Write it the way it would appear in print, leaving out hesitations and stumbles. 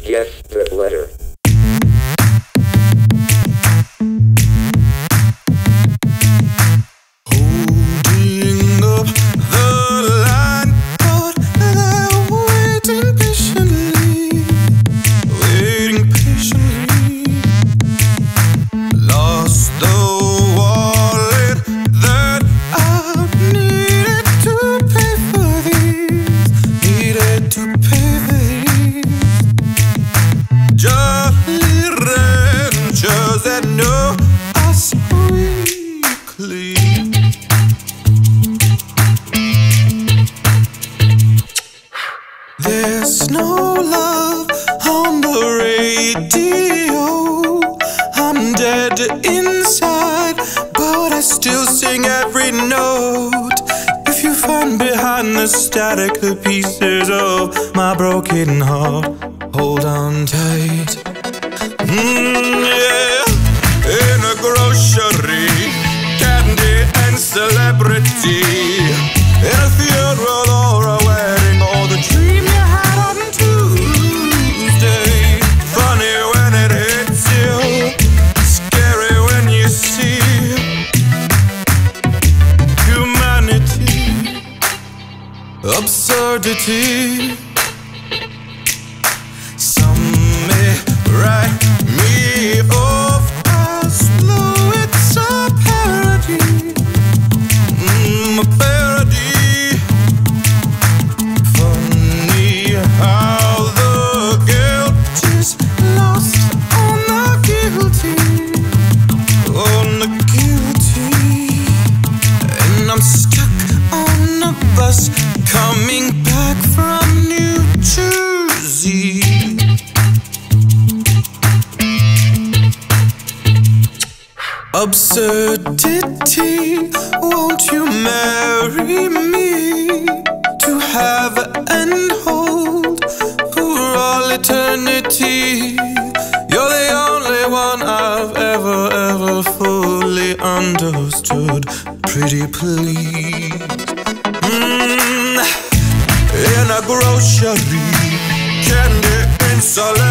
Get the letter. Holding up the line, but they're waiting patiently. Lost the wallet that I needed to pay for these. Jolly ranchers that know us weekly. There's no love on the radio. I'm dead inside, but I still sing every note. If you find behind the static the pieces of my broken heart, hold on tight. Yeah. In a grocery, candy and celebrity. In a funeral or a wedding, or the dream you had on Tuesday. Funny when it hits you, scary when you see humanity, absurdity. Some may write me off as though it's a parody, a parody. Funny how the guilt is lost on the guilty, on the guilty. And I'm stuck on a bus coming back from New Jersey. Absurdity, won't you marry me to have and hold for all eternity? You're the only one I've ever fully understood. Pretty please. In a grocery, candy and salad.